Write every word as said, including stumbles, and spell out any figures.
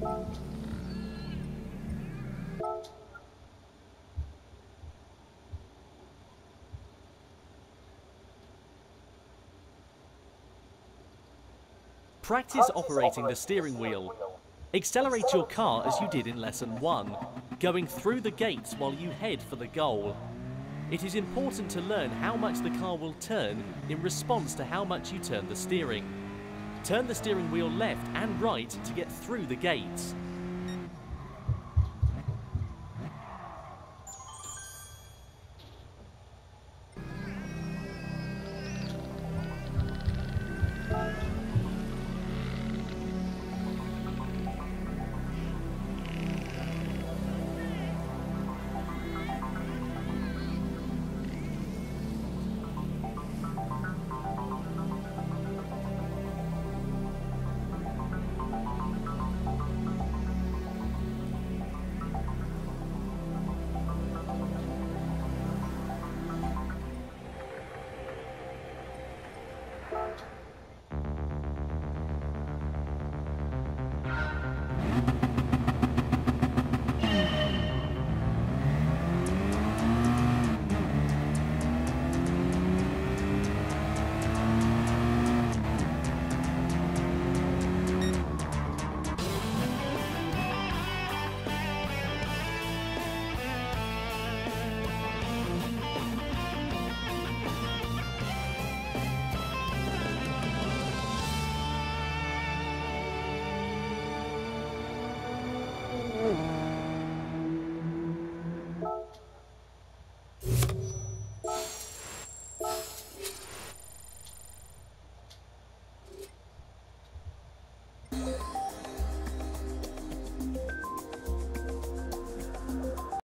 Practice operating the steering wheel. Accelerate your car as you did in lesson one, going through the gates while you head for the goal. It is important to learn how much the car will turn in response to how much you turn the steering. Turn the steering wheel left and right to get through the gates.